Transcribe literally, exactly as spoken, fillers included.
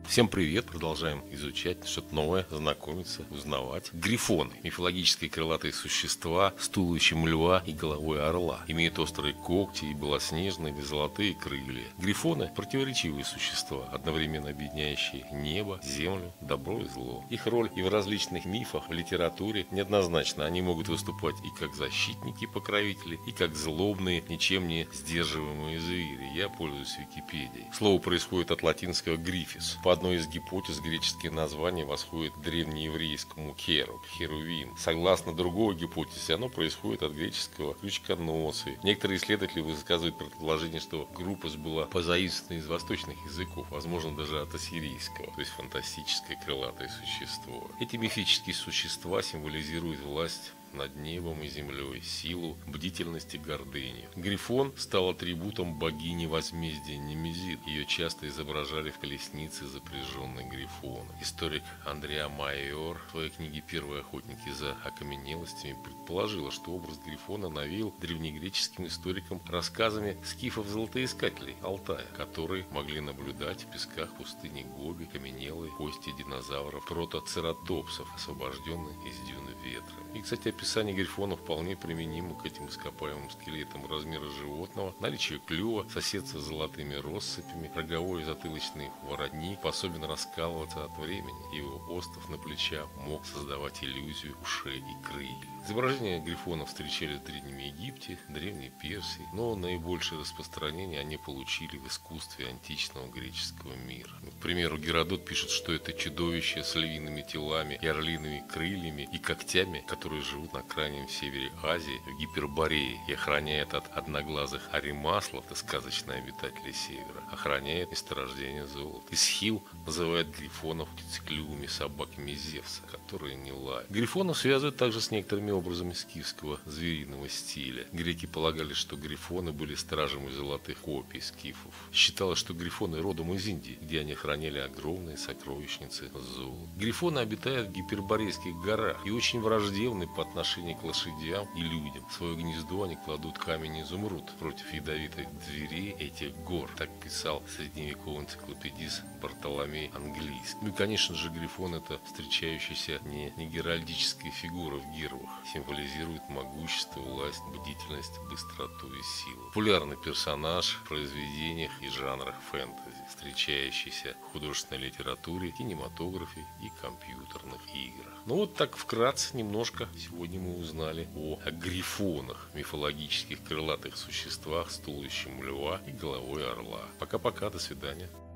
Всем привет! Продолжаем изучать что-то новое, знакомиться, узнавать. Грифоны – мифологические крылатые существа с туловищем льва и головой орла. Имеют острые когти и белоснежные или золотые крылья. Грифоны – противоречивые существа, одновременно объединяющие небо, землю, добро и зло. Их роль и в различных мифах, в литературе неоднозначна. Они могут выступать и как защитники, покровители, и как злобные, ничем не сдерживаемые звери. Я пользуюсь Википедией. Слово происходит от латинского «грифис». По одной из гипотез, греческие названия восходят к древнееврейскому керу, херувим. Согласно другой гипотезе, оно происходит от греческого крючконосый. Некоторые исследователи высказывают предположение, что группа была позаимствована из восточных языков, возможно, даже от ассирийского, то есть фантастическое крылатое существо. Эти мифические существа символизируют власть над небом и землей, силу, бдительность и гордыню. Грифон стал атрибутом богини возмездия Немезид. Ее часто изображали в колеснице, запряженной грифоном. Историк Андреа Майор в своей книге «Первые охотники за окаменелостями» предположила, что образ грифона навеял древнегреческим историкам рассказами скифов-золотоискателей Алтая, которые могли наблюдать в песках пустыни Гоби каменелые кости динозавров протоцератопсов, освобожденных из дюны ветром. И, кстати, описание грифона вполне применимо к этим ископаемым скелетам. Размера животного, наличие клюва, соседство с золотыми россыпями, роговой и затылочный воротник способен раскалываться от времени. Его остов на плечах мог создавать иллюзию ушей и крыльев. Изображения грифонов встречали в Древнем Египте, Древней Персии, но наибольшее распространение они получили в искусстве античного греческого мира. К примеру, Геродот пишет, что это чудовище с львиными телами и орлиными крыльями и когтями, которые живут на крайнем севере Азии, в Гиперборее, и охраняет от одноглазых аримаслов, это сказочные обитатели севера, охраняет месторождение золота. Исхил называет грифонов птицеклювыми собаками Зевса, которые не лают. Грифонов связывают также с некоторыми образами скифского звериного стиля. Греки полагали, что грифоны были стражами золотых копий скифов. Считалось, что грифоны родом из Индии, где они хранили огромные сокровищницы золота. Грифоны обитают в Гиперборейских горах и очень враждебны по отношению к лошадям и людям. В свое гнездо они кладут камень изумруд против ядовитых зверей этих гор. Так писал средневековый энциклопедист Бартоломей Английский. Ну и, конечно же, грифон — это встречающаяся не, не геральдическая фигура в гербах. Символизирует могущество, власть, бдительность, быстроту и силу. Популярный персонаж в произведениях и жанрах фэнтези, встречающийся в художественной литературе, кинематографе и компьютерных играх. Ну вот так вкратце немножко сегодня мы узнали о грифонах, мифологических крылатых существах с туловищем льва и головой орла. Пока-пока, до свидания.